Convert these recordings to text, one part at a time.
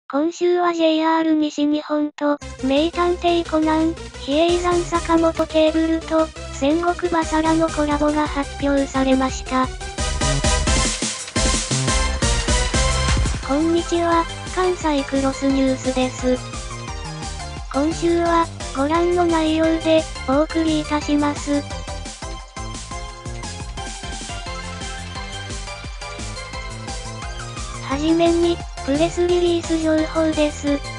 今週は JR 西日本と、名探偵コナン、比叡山坂本ケーブルと、戦国バサラのコラボが発表されました。こんにちは、関西クロスニュースです。今週は、ご覧の内容で、お送りいたします。はじめに、プレスリリース情報です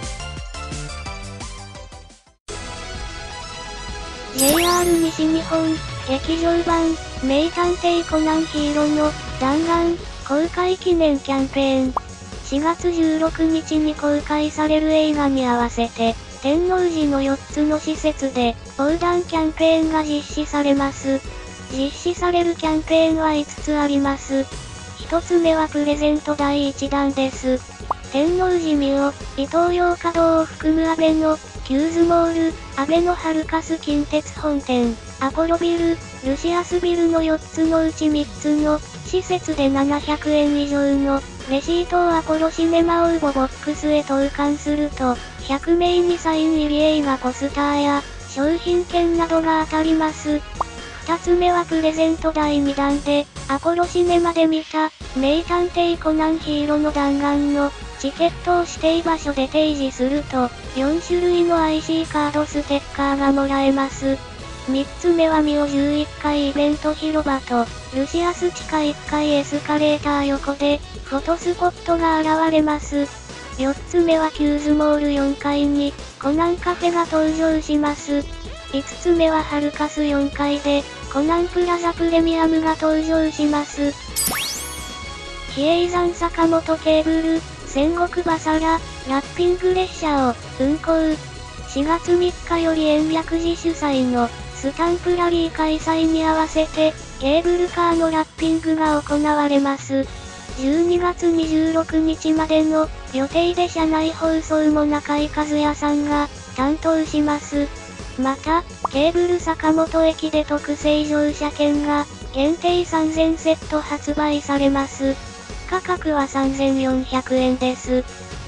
。JR 西日本、劇場版、名探偵コナンヒーローの、弾丸、公開記念キャンペーン。4月16日に公開される映画に合わせて、天王寺の4つの施設で、横断キャンペーンが実施されます。実施されるキャンペーンは5つあります。1つ目はプレゼント第1弾です。天王寺ミオ、イトーヨーカドーを含むアベノ、キューズモール、アベノハルカス近鉄本店、アポロビル、ルシアスビルの4つのうち3つの施設で700円以上のレシートをアポロシネマ応募ボックスへ投函すると、100名にサイン入り映画ポスターや商品券などが当たります。2つ目はプレゼント第2弾で、アポロシネマで見た、名探偵コナンヒーローの弾丸のチケットを指定場所で提示すると、4種類の IC カードステッカーがもらえます。3つ目はミオ11階イベント広場と、ルシアス地下1階エスカレーター横で、フォトスポットが現れます。4つ目はキューズモール4階に、コナンカフェが登場します。5つ目はハルカス4階で、コナンプラザプレミアムが登場します。比叡山坂本ケーブル、戦国バサラ、ラッピング列車を運行。4月3日より延暦寺主催のスタンプラリー開催に合わせて、ケーブルカーのラッピングが行われます。12月26日までの予定で車内放送も中井和也さんが担当します。また、ケーブル坂本駅で特製乗車券が限定3000セット発売されます。価格は3400円です。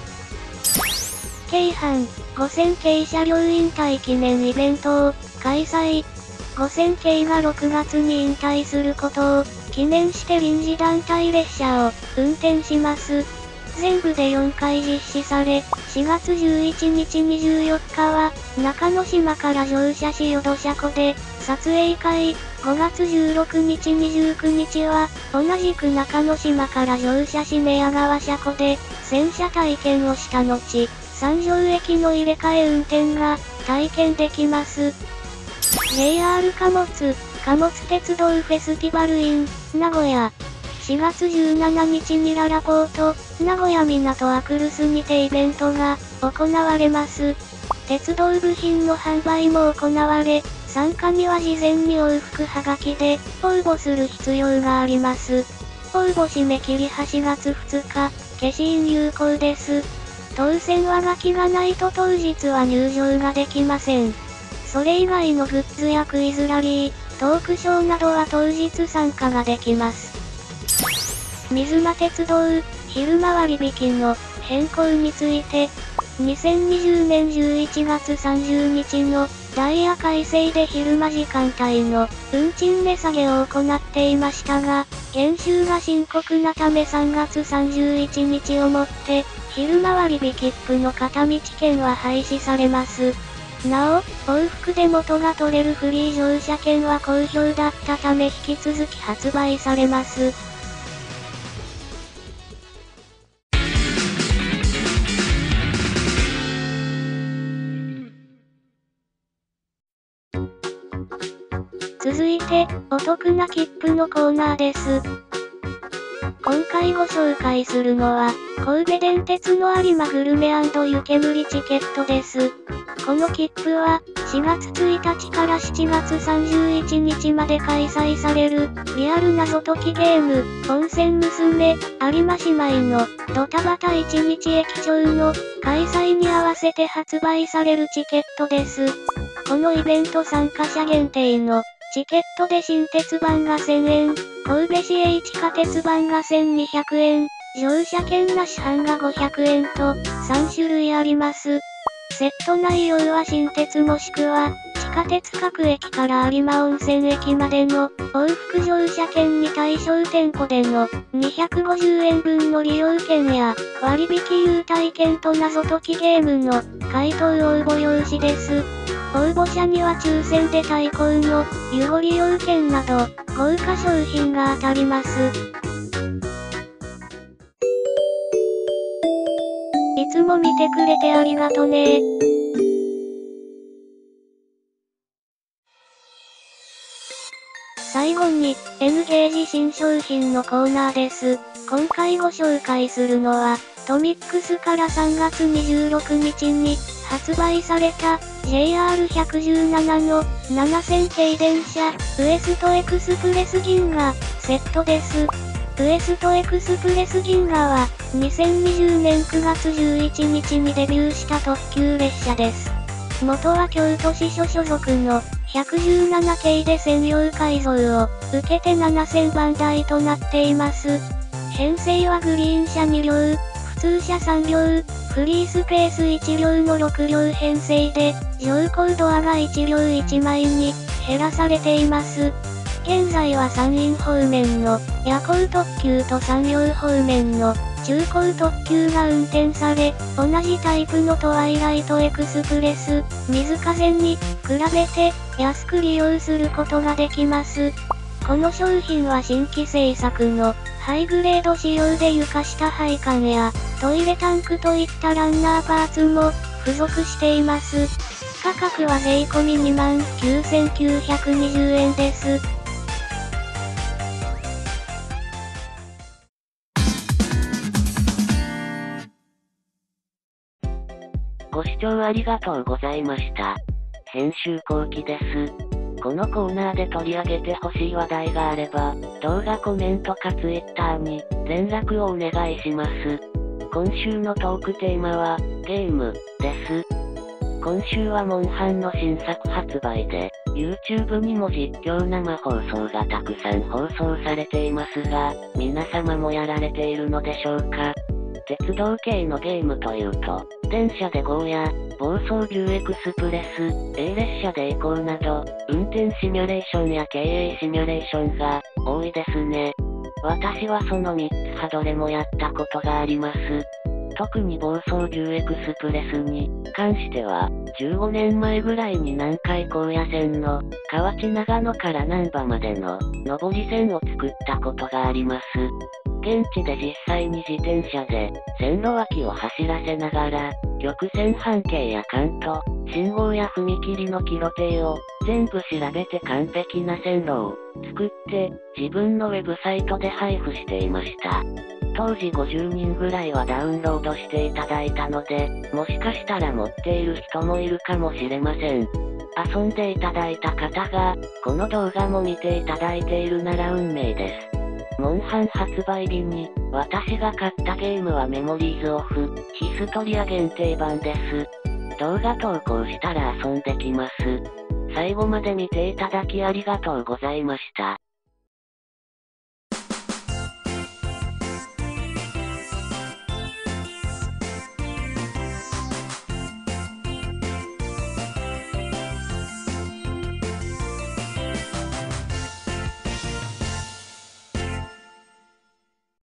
京阪5000系車両引退記念イベントを開催。5000系が6月に引退することを記念して臨時団体列車を運転します。全部で4回実施され、4月11日24日は中之島から乗車し淀車庫で撮影会、5月16日29日は同じく中之島から乗車し寝屋川車庫で洗車体験をした後、三条駅の入れ替え運転が体験できます。JR 貨物鉄道フェスティバル in 名古屋。4月17日にララポート、名古屋港アクルスにてイベントが行われます。鉄道部品の販売も行われ、参加には事前に往復はがきで応募する必要があります。応募締め切り8月2日、消印有効です。当選はがきがないと当日は入場ができません。それ以外のグッズやクイズラリー、トークショーなどは当日参加ができます。水間鉄道、昼間割引の変更について、2020年11月30日のダイヤ改正で昼間時間帯の運賃値下げを行っていましたが、減収が深刻なため3月31日をもって、昼間割引切符の片道券は廃止されます。なお、往復で元が取れるフリー乗車券は好評だったため引き続き発売されます。続いて、お得な切符のコーナーです。今回ご紹介するのは、神戸電鉄の有馬グルメ&湯煙チケットです。この切符は、4月1日から7月31日まで開催される、リアル謎解きゲーム、温泉娘、有馬姉妹の、ドタバタ一日駅長の、開催に合わせて発売されるチケットです。このイベント参加者限定の、チケットで新鉄版が1000円、神戸市営地下鉄版が1200円、 乗車券なし半が500円と、3種類あります。セット内容は新鉄もしくは、地下鉄各駅から有馬温泉駅までの、往復乗車券に対象店舗での、250円分の利用券や、割引優待券と謎解きゲームの、回答応募用紙です。応募者には抽選で対抗の、湯ご利用券など、豪華商品が当たります。いつも見てくれてありがとねー。最後に、N ゲージ新商品のコーナーです。今回ご紹介するのは、トミックスから3月26日に発売された JR117 の7000系電車ウエストエクスプレス銀河セットです。ウエストエクスプレス銀河は2020年9月11日にデビューした特急列車です。元は京都支所所属の117系で専用改造を受けて7000番台となっています。編成はグリーン車2両、普通車3両、フリースペース1両の6両編成で、乗降ドアが1両1枚に減らされています。現在は山陰方面の夜行特急と山陽方面の中高特急が運転され、同じタイプのトワイライトエクスプレス、水風に比べて安く利用することができます。この商品は新規製作のハイグレード仕様で床下配管やトイレタンクといったランナーパーツも付属しています。価格は税込み29,920円です。 ご視聴ありがとうございました。編集後期です。このコーナーで取り上げてほしい話題があれば、動画コメントか Twitter に連絡をお願いします。今週のトークテーマは、ゲームです。今週はモンハンの新作発売で、YouTube にも実況生放送がたくさん放送されていますが、皆様もやられているのでしょうか？鉄道系のゲームというと、電車で GO や、暴走牛エクスプレス、A 列車で栄光など、運転シミュレーションや経営シミュレーションが多いですね。私はその3つはどれもやったことがあります。特に暴走牛エクスプレスに関しては、15年前ぐらいに南海高野線の河内長野から難波までの上り線を作ったことがあります。現地で実際に自転車で線路脇を走らせながら、曲線半径やカント、信号や踏切のキロ定を全部調べて完璧な線路を作って自分のウェブサイトで配布していました。当時50人ぐらいはダウンロードしていただいたので、もしかしたら持っている人もいるかもしれません。遊んでいただいた方が、この動画も見ていただいているなら運命です。モンハン発売日に、私が買ったゲームはメモリーズオフ、ヒストリア限定版です。動画投稿したら遊んできます。最後まで見ていただきありがとうございました。